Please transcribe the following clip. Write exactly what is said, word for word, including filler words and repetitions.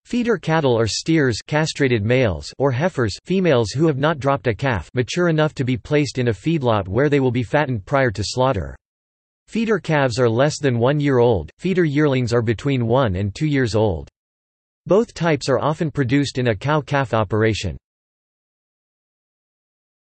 Feeder cattle are steers, castrated males, or heifers, females who have not dropped a calf, mature enough to be placed in a feedlot where they will be fattened prior to slaughter. Feeder calves are less than one year old, feeder yearlings are between one and two years old. Both types are often produced in a cow-calf operation.